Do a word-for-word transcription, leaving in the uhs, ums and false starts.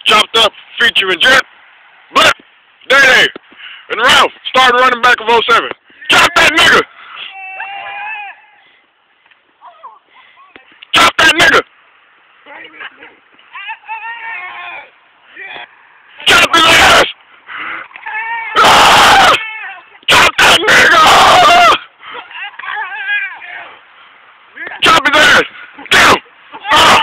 Chopped Up featuring Jet, Blest, Day Day, and Ralph started running back of oh seven. Chop that nigga!